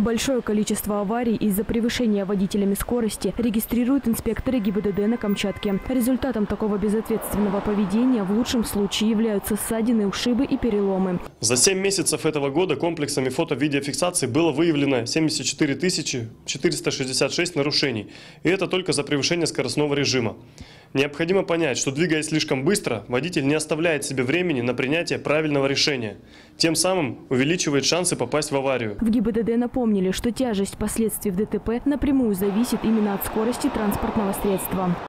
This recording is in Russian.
Большое количество аварий из-за превышения водителями скорости регистрируют инспекторы ГИБДД на Камчатке. Результатом такого безответственного поведения в лучшем случае являются ссадины, ушибы и переломы. За 7 месяцев этого года комплексами фото-видеофиксации было выявлено 74 466 нарушений. И это только за превышение скоростного режима. Необходимо понять, что, двигаясь слишком быстро, водитель не оставляет себе времени на принятие правильного решения. Тем самым увеличивает шансы попасть в аварию. В ГИБДД напомнили, что тяжесть последствий в ДТП напрямую зависит именно от скорости транспортного средства.